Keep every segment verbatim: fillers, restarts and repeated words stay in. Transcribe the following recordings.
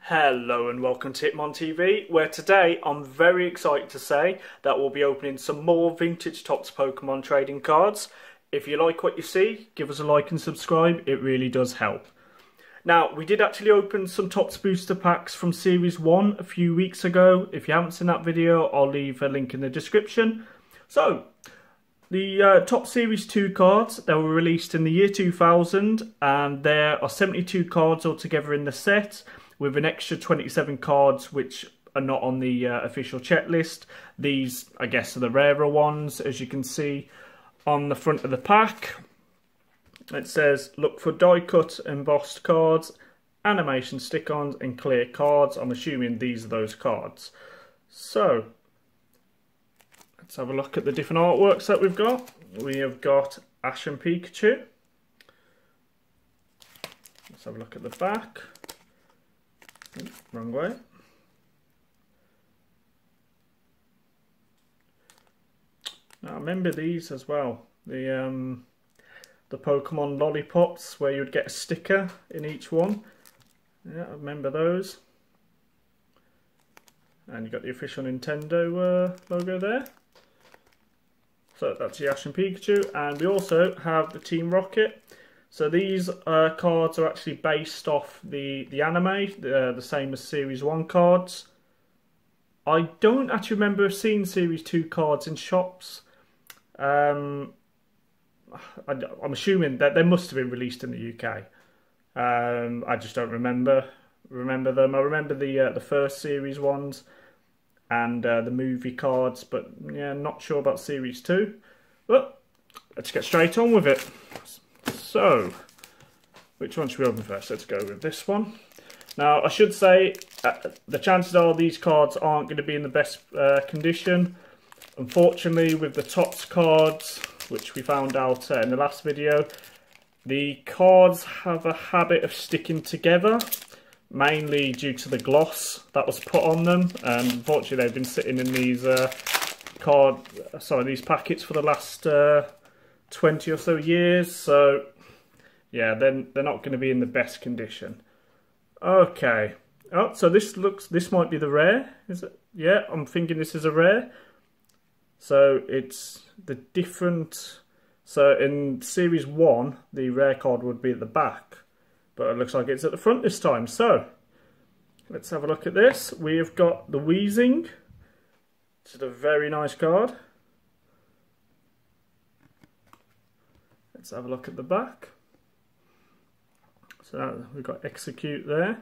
Hello and welcome to Hitmon T V, where today I'm very excited to say that we'll be opening some more vintage Topps Pokemon trading cards. If you like what you see, give us a like and subscribe, it really does help. Now, we did actually open some Topps booster packs from Series one a few weeks ago. If you haven't seen that video, I'll leave a link in the description. So, the uh, Topps Series two cards, they were released in the year two thousand, and there are seventy-two cards altogether in the set, with an extra twenty-seven cards which are not on the uh, official checklist. These, I guess, are the rarer ones, as you can see on the front of the pack. It says, look for die-cut embossed cards, animation stick-ons and clear cards. I'm assuming these are those cards. So, let's have a look at the different artworks that we've got. We have got Ash and Pikachu. Let's have a look at the back. Wrong way. Now, I remember these as well. The um, the Pokemon lollipops, where you'd get a sticker in each one. Yeah, I remember those. And you got the official Nintendo uh, logo there. So that's the Ash and Pikachu, and we also have the Team Rocket. So these uh, cards are actually based off the, the anime, uh, the same as Series one cards. I don't actually remember seeing Series two cards in shops. Um, I, I'm assuming that they must have been released in the U K. Um, I just don't remember remember them. I remember the uh, the first Series ones and uh, the movie cards, but yeah, not sure about Series two. But let's get straight on with it. So, which one should we open first? Let's go with this one. Now, I should say, uh, the chances are these cards aren't going to be in the best uh, condition. Unfortunately, with the Topps cards, which we found out uh, in the last video, the cards have a habit of sticking together, mainly due to the gloss that was put on them. And unfortunately, they've been sitting in these uh, card, sorry, these packets for the last uh, twenty or so years. So, yeah, then they're not going to be in the best condition. Okay. Oh, so this looks, this might be the rare, is it? Yeah, I'm thinking this is a rare. So it's the different, so in Series one, the rare card would be at the back, but it looks like it's at the front this time. So, let's have a look at this. We have got the Weezing. It's a very nice card. Let's have a look at the back. So we've got Execute there.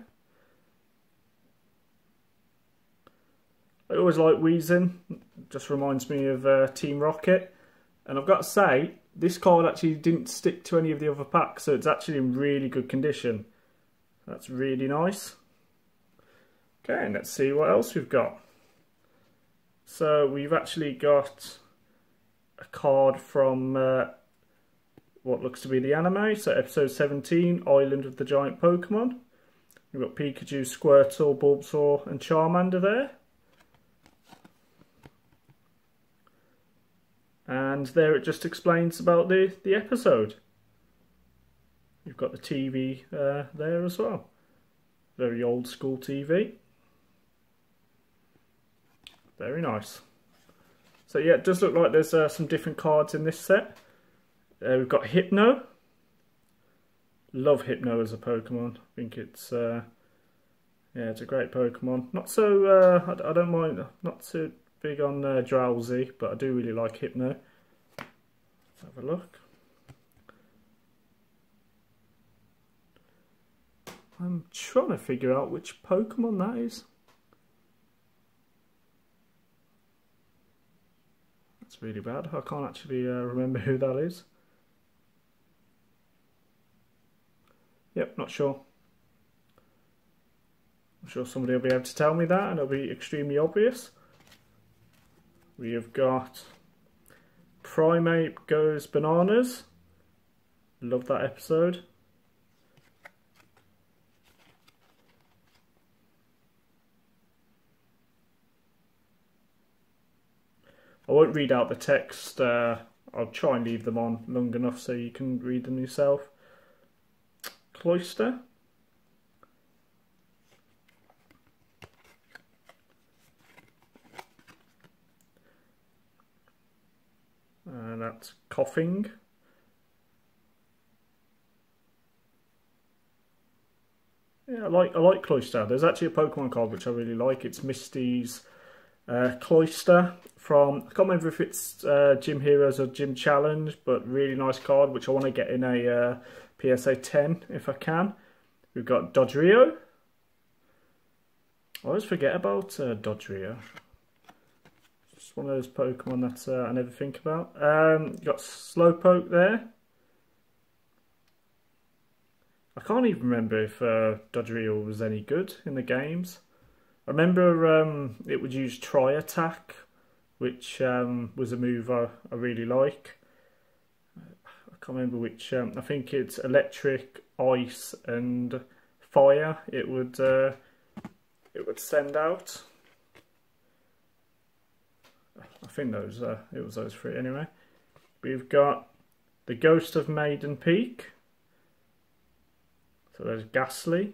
I always like Weezing. Just reminds me of uh, Team Rocket. And I've got to say, this card actually didn't stick to any of the other packs, so it's actually in really good condition. That's really nice. Okay, and let's see what else we've got. So we've actually got a card from uh, what looks to be the anime, so episode seventeen, Island of the Giant Pokemon. We've got Pikachu, Squirtle, Bulbasaur and Charmander there. And there it just explains about the, the episode. You've got the T V uh, there as well. Very old school T V. Very nice. So yeah, it does look like there's uh, some different cards in this set. Uh, we've got Hypno. Love Hypno as a Pokemon. I think it's uh, yeah, it's a great Pokemon. Not so uh, I, I don't mind. Not so big on uh, Drowsy, but I do really like Hypno. Let's have a look. I'm trying to figure out which Pokemon that is. That's really bad. I can't actually uh, remember who that is. Yep, not sure. I'm sure somebody will be able to tell me that and it'll be extremely obvious. We have got Primeape Goes Bananas. Love that episode. I won't read out the text. Uh, I'll try and leave them on long enough so you can read them yourself. Cloyster. that's Coughing. Yeah, I like I like Cloyster. There's actually a Pokemon card which I really like. It's Misty's uh, Cloyster from, I can't remember if it's uh, Gym Heroes or Gym Challenge, but really nice card which I want to get in a uh, P S A ten if I can. We've got Dodrio. I always forget about uh, Dodrio. It's one of those Pokemon that uh, I never think about. Um, you've got Slowpoke there. I can't even remember if uh, Dodrio was any good in the games. I remember um, it would use Tri-Attack, which um, was a move I, I really like. I can't remember which. Um, I think it's Electric, Ice, and Fire. It would uh, it would send out. I think those uh, it was those three anyway. We've got the Ghost of Maiden Peak. So there's Ghastly.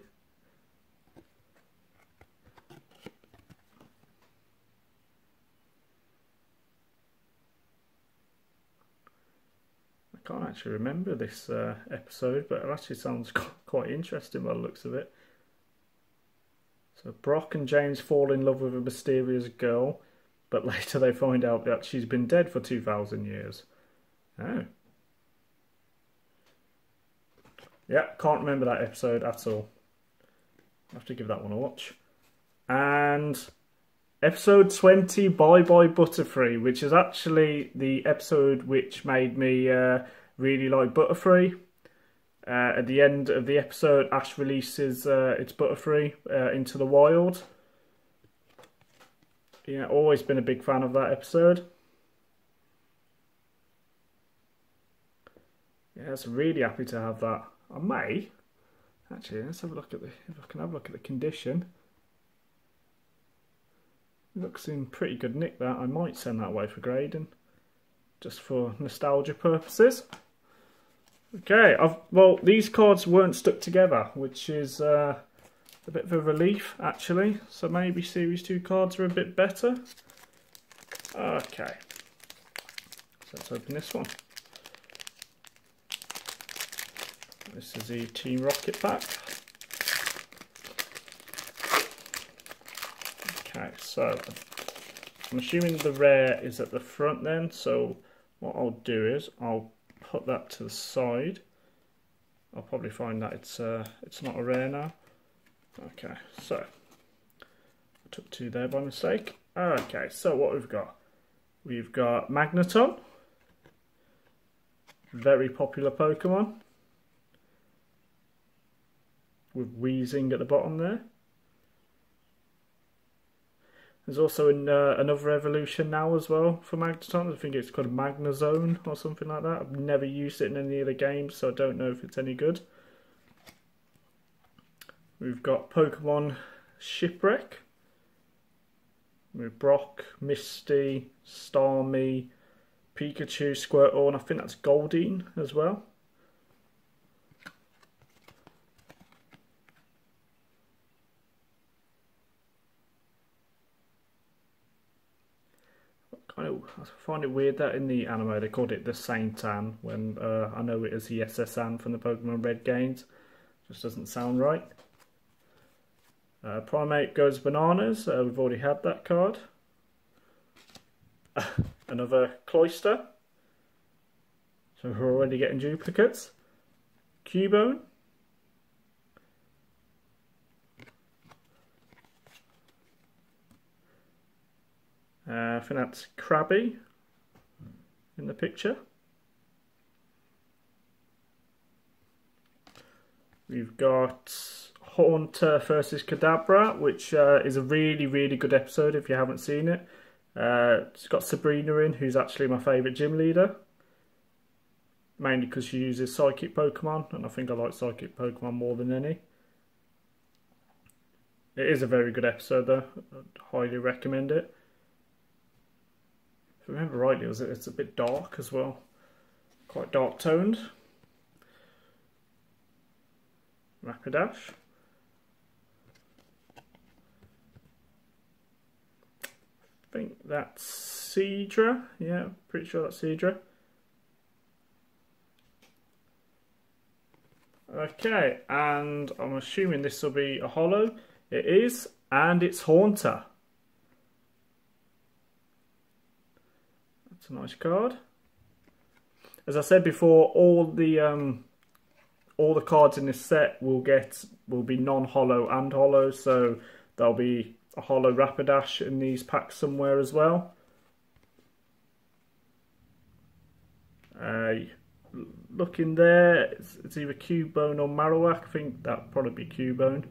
I can't actually remember this uh, episode, but it actually sounds quite interesting by the looks of it. So Brock and James fall in love with a mysterious girl, but later they find out that she's been dead for two thousand years. Oh. Yeah, can't remember that episode at all. I'll have to give that one a watch. And episode twenty, Bye Bye Butterfree, which is actually the episode which made me uh, really like Butterfree. Uh, at the end of the episode, Ash releases uh, its Butterfree uh, into the wild. Yeah, always been a big fan of that episode. Yeah, so really happy to have that. I may actually let's have a look at the if I can have a look at the condition. It looks in pretty good nick. That I might send that away for grading, just for nostalgia purposes. Okay, I've well these cards weren't stuck together, which is uh, a bit of a relief actually. So maybe Series Two cards are a bit better. Okay, so let's open this one. This is the Team Rocket pack. Okay, so I'm assuming the rare is at the front then, so what I'll do is I'll put that to the side. I'll probably find that it's uh, it's not a rare now. Okay, so I took two there by mistake. Okay, so what we've got? We've got Magneton, very popular Pokemon, with Weezing at the bottom there. There's also an, uh, another evolution now as well for Magneton. I think it's called Magnezone or something like that. I've never used it in any of the games, so I don't know if it's any good. We've got Pokemon Shipwreck with Brock, Misty, Starmie, Pikachu, Squirtle, and I think that's Goldeen as well. Kind of, I find it weird that in the anime they called it the Saint Anne when uh, I know it is the S S Anne from the Pokemon Red games. Just doesn't sound right. Uh, Primate Goes Bananas, uh, we've already had that card. Another Cloyster. So we're already getting duplicates. Cubone. Uh, I think that's Krabby in the picture. We've got Haunter versus Kadabra, which uh, is a really, really good episode if you haven't seen it. Uh, it's got Sabrina in, who's actually my favourite gym leader. Mainly because she uses Psychic Pokemon, and I think I like Psychic Pokemon more than any. It is a very good episode though, I'd highly recommend it. If I remember rightly, it was, it's a bit dark as well. Quite dark toned. Rapidash. I think that's Seadra. Yeah, pretty sure that's Seadra. Okay, and I'm assuming this will be a holo. It is, and it's Haunter. That's a nice card. As I said before, all the um, all the cards in this set will get will be non-holo and holo, so there'll be a holo Rapidash in these packs somewhere as well. Uh, looking there, it's, it's either Cubone or Marowak. I think that'd probably be Cubone.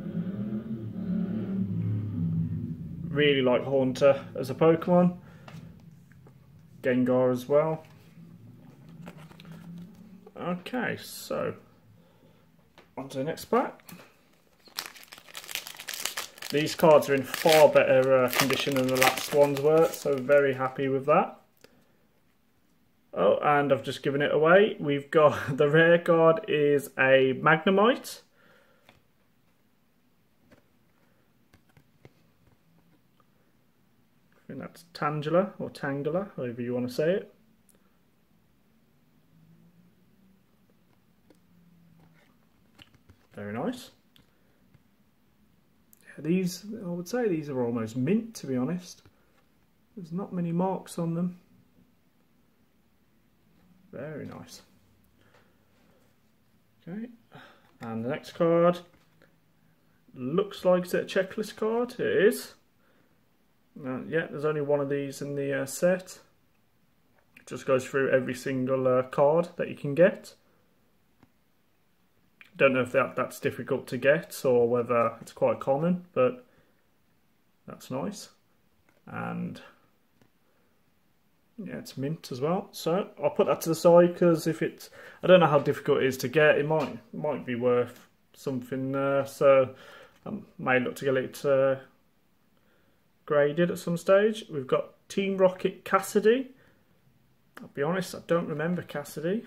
Really like Haunter as a Pokemon. Gengar as well. Okay, so on to the next pack. These cards are in far better uh, condition than the last ones were, so very happy with that. Oh, and I've just given it away. We've got the rare card is a Magnemite. I think that's Tangela or Tangela, however you want to say it. Very nice. Yeah, these, I would say these are almost mint, to be honest. There's not many marks on them. Very nice. Okay, and the next card looks like it's a checklist card. It is. Uh, yeah, there's only one of these in the uh, set. It just goes through every single uh, card that you can get. Don't know if that, that's difficult to get or whether it's quite common, but that's nice. And yeah, it's mint as well. So I'll put that to the side because if it's, I don't know how difficult it is to get. It might might be worth something. Uh, so I may look to get it uh, graded at some stage. We've got Team Rocket Cassidy. I'll be honest, I don't remember Cassidy.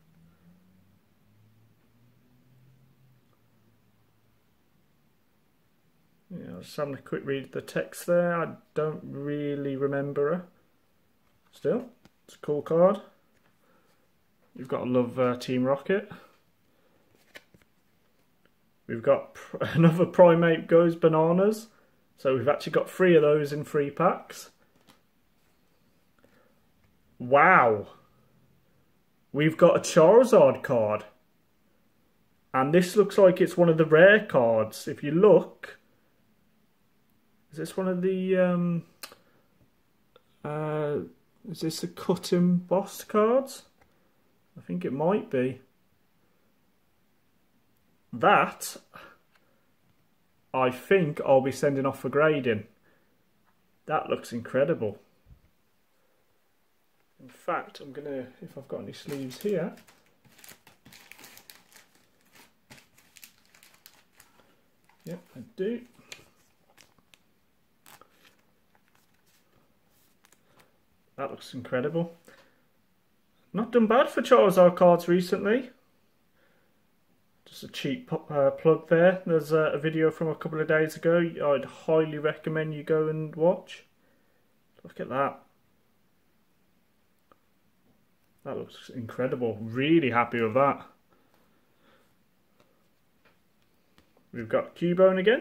Yeah, I was just having a quick read of the text there. I don't really remember her. Still, it's a cool card. You've got to love uh, Team Rocket. We've got pr another Primeape Goes Bananas. So we've actually got three of those in three packs. Wow. We've got a Charizard card. And this looks like it's one of the rare cards. If you look, is this one of the... Um, uh, Is this the cut and boss cards? I think it might be. That, I think I'll be sending off for grading. That looks incredible. In fact, I'm going to, if I've got any sleeves here. Yep, I do. That looks incredible. Not done bad for Charizard cards recently. Just a cheap uh, plug there. There's a, a video from a couple of days ago I'd highly recommend you go and watch. Look at that. That looks incredible. Really happy with that. We've got Cubone again.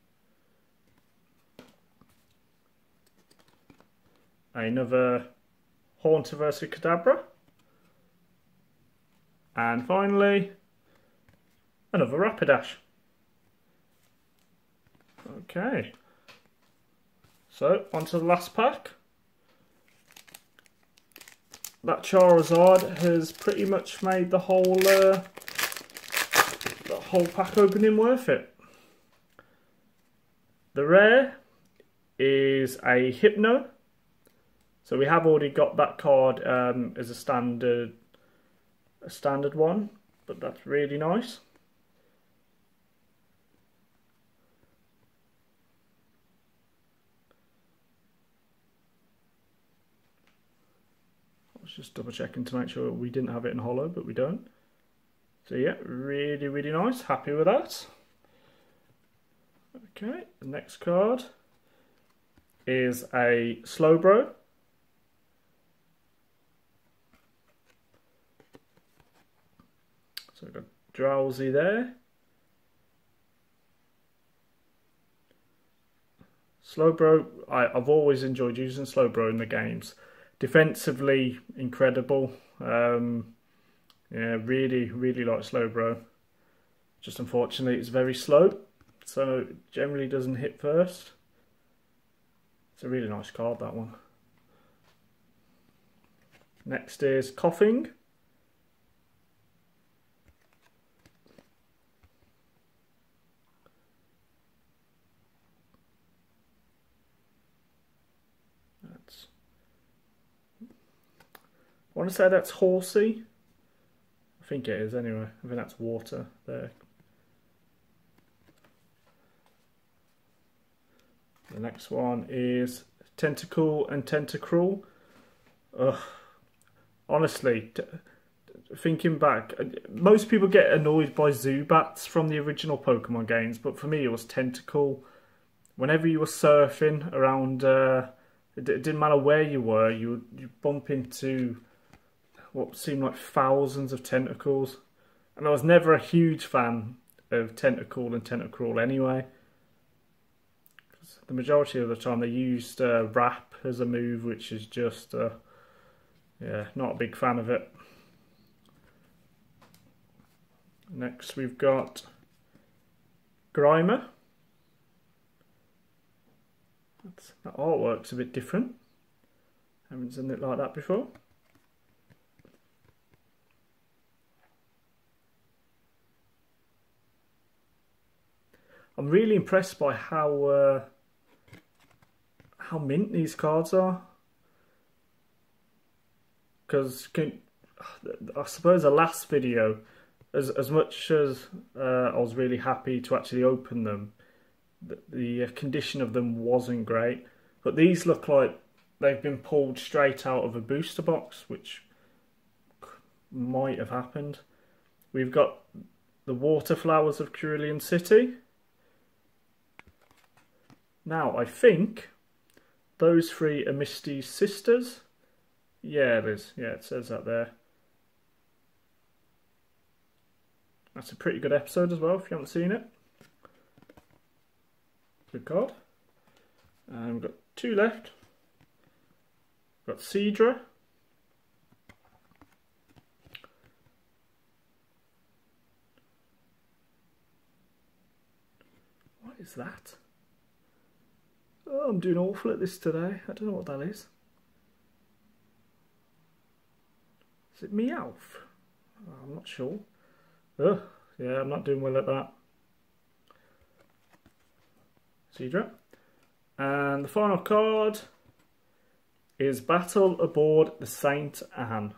Another Haunter versus Kadabra. And finally, another Rapidash. Okay. So, on to the last pack. That Charizard has pretty much made the whole, uh, the whole pack opening worth it. The rare is a Hypno. So we have already got that card um, as a standard, a standard one, but that's really nice. I was just double checking to make sure we didn't have it in holo, but we don't. So yeah, really, really nice. Happy with that. Okay, the next card is a Slowbro. So we've got Drowsy there. Slowbro, I, I've always enjoyed using Slowbro in the games. Defensively, incredible. Um, yeah, really, really like Slowbro. Just unfortunately, it's very slow, so it generally doesn't hit first. It's a really nice card, that one. Next is Coughing. That's, I want to say that's Horsey. I think it is anyway. I think that's water there. The next one is Tentacool and Tentacruel. Ugh. Honestly, t thinking back, most people get annoyed by Zubats from the original Pokemon games, but for me it was Tentacool. Whenever you were surfing around, uh, it, it didn't matter where you were, you would you bump into what seemed like thousands of Tentacles. And I was never a huge fan of Tentacool and Tentacruel anyway. The majority of the time they used uh, Wrap as a move, which is just, uh, yeah, not a big fan of it. Next we've got Grimer. That's, that artwork's a bit different. Haven't seen it like that before. I'm really impressed by how uh, how mint these cards are, because I suppose the last video, as as much as uh, I was really happy to actually open them, the, the condition of them wasn't great. But these look like they've been pulled straight out of a booster box, which might have happened. We've got the Water Flowers of Cerulean City. Now, I think those three are Misty's sisters. Yeah, it is. Yeah, it says that there. That's a pretty good episode as well, if you haven't seen it. Good card. And we've got two left. We've got Seadra. What is that? Oh, I'm doing awful at this today. I don't know what that is. Is it Meowth? Oh, I'm not sure. Ugh, yeah, I'm not doing well at that. Seadra. And the final card is Battle Aboard the Saint Anne.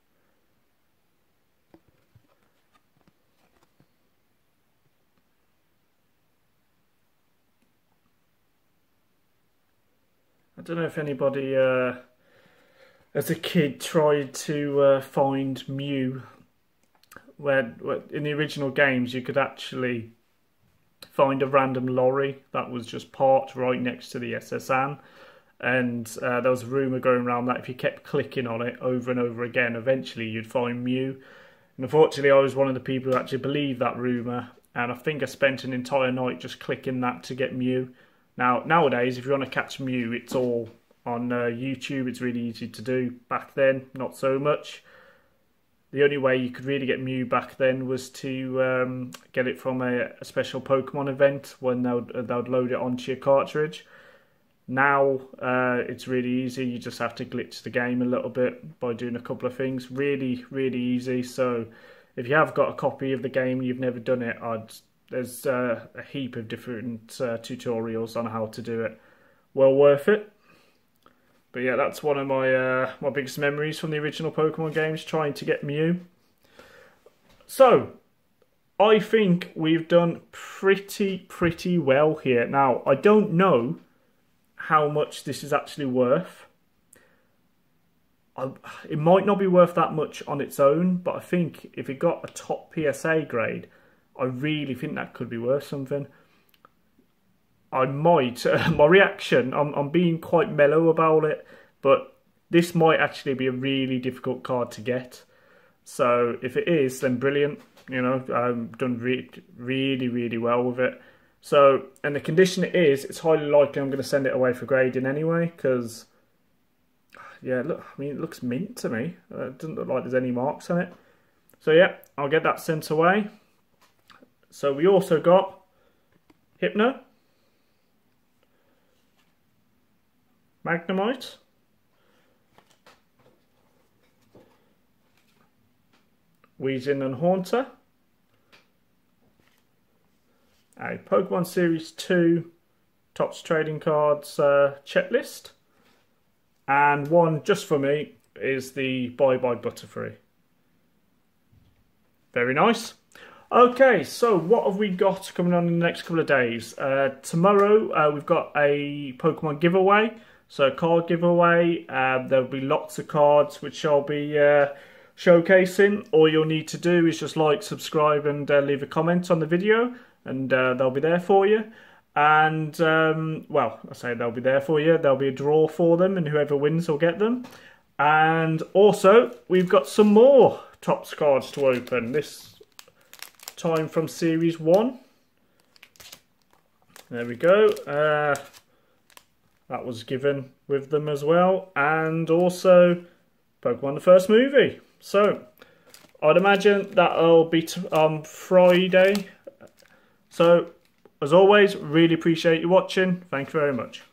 I don't know if anybody, uh, as a kid, tried to uh, find Mew. Where, where in the original games you could actually find a random lorry that was just parked right next to the S S Anne, and uh, there was a rumour going around that if you kept clicking on it over and over again, eventually you'd find Mew. And unfortunately, I was one of the people who actually believed that rumour, and I think I spent an entire night just clicking that to get Mew. Now, nowadays, if you want to catch Mew, it's all on uh, YouTube. It's really easy to do. Back then, not so much. The only way you could really get Mew back then was to um, get it from a, a special Pokemon event when they would, they would load it onto your cartridge. Now, uh, it's really easy. You just have to glitch the game a little bit by doing a couple of things. Really, really easy. So, if you have got a copy of the game and you've never done it, I'd There's uh, a heap of different uh, tutorials on how to do it. Well worth it. But yeah, that's one of my uh, my biggest memories from the original Pokemon games, trying to get Mew. So, I think we've done pretty, pretty well here. Now, I don't know how much this is actually worth. I, it might not be worth that much on its own, but I think if it got a top P S A grade, I really think that could be worth something. I might, uh, my reaction, I'm, I'm being quite mellow about it, but this might actually be a really difficult card to get. So if it is, then brilliant. You know, I've done re really, really well with it. So, and the condition it is, it's highly likely I'm going to send it away for grading anyway, because, yeah, look, I mean, it looks mint to me. Uh, it doesn't look like there's any marks on it. So yeah, I'll get that sent away. So we also got Hypno, Magnemite, Weezing and Haunter, a Pokemon Series two Topps Trading Cards uh, checklist, and one just for me is the Bye Bye Butterfree. Very nice. Okay, so what have we got coming on in the next couple of days? Uh, tomorrow uh, we've got a Pokemon giveaway, so a card giveaway. Uh, there'll be lots of cards which I'll be uh, showcasing. All you'll need to do is just like, subscribe, and uh, leave a comment on the video, and uh, they'll be there for you. And um, well, I say they'll be there for you. There'll be a draw for them, and whoever wins will get them. And also, we've got some more Topps cards to open. This time from Series one. There we go. Uh, that was given with them as well. And also Pokemon the First Movie. So I'd imagine that'll be on um, Friday. So as always, really appreciate you watching. Thank you very much.